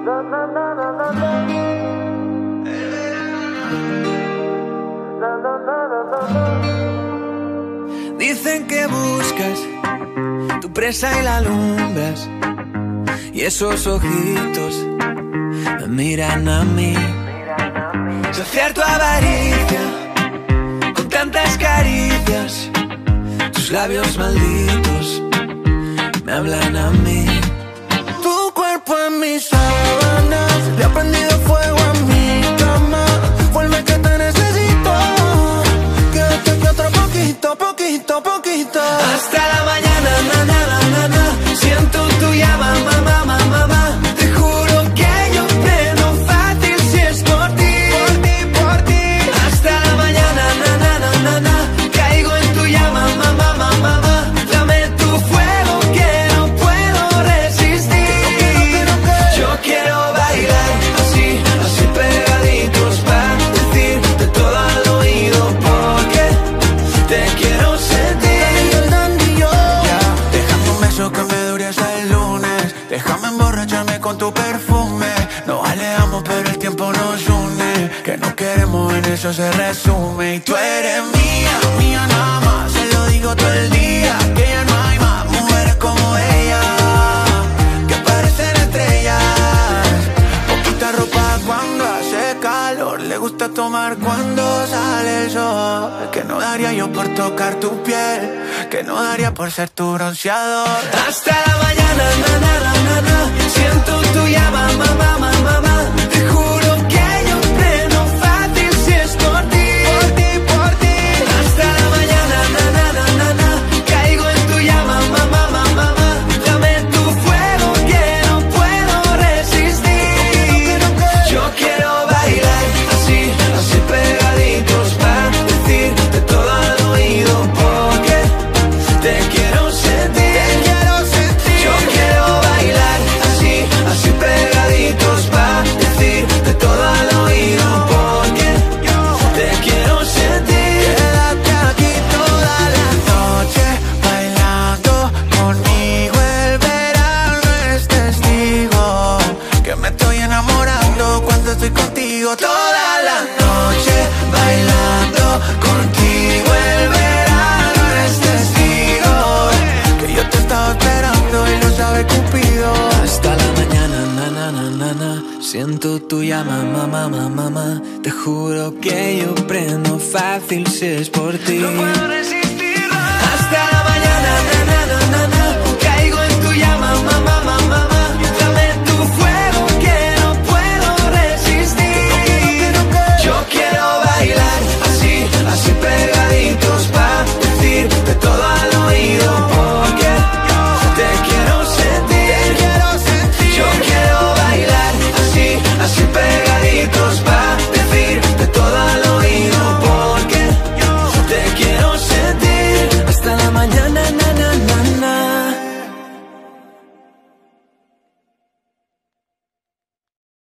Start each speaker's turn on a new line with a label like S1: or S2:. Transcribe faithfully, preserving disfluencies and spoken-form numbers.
S1: Dicen que buscas tu presa y la alumbras, y esos ojitos me miran a mí. Saciar tu avaricia con tantas caricias, tus labios malditos me hablan a mí.
S2: Tu cuerpo en mis sábanas, le ha prendido fuego a mi cama. Vuelve que te necesito, quédate que otro poquito, poquito, poquito.
S1: Hasta la mañana, na, na, na, na, na. Siento tu llama, mamá, mamá, mamá. Te juro que yo prendo fácil si es por ti, por ti, por ti. Hasta la mañana, na, na, na, na, na. Caigo en tu llama, mamá, mamá, mamá. Dame tu fuego que no puedo resistir. Yo quiero bailar así, así pegaditos para decirte todo al oído porque te quiero sentir.
S2: Déjame un beso que me dure hasta el lunes. Déjame emborracharme con tu perfume. Nos alejamos pero el tiempo nos une. Que no queremos, en eso se resume. Y tú eres mía, mía nada más. Se lo digo todo el día, que ya no hay más mujeres como ella, que parecen estrellas. Poquita ropa cuando hace calor, le gusta tomar cuando sale el sol. Que no daría yo por tocar tu piel, que no daría por ser tu bronceador.
S1: Hasta la mañana, na, na, na, na, na. Siento tu llama, mamá, mamá, mamá. Te juro que yo prendo fácil si es por ti, por ti, por ti. Hasta la mañana, na, na, na, na, na. Caigo en tu llama, mamá, mamá, mamá. Dame tu fuego que no puedo resistir. Yo quiero bailar así, así pegaditos para decirte todo al oído porque te quiero sentir. Te quiero sentir. Yo quiero bailar así, así pegaditos para decirte todo al oído porque te quiero sentir.
S2: Quédate aquí toda la noche bailando conmigo. El verano es testigo que me estoy enamorando cuando estoy contigo. Toda la noche bailando contigo. El verano es testigo que yo te estaba esperando y lo sabe Cupido.
S1: Hasta la mañana, na, na, na, na, na. Siento tu llama, mamá, mamá, mamá. Te juro que yo prendo fácil si es por ti.
S2: No puedo resistir.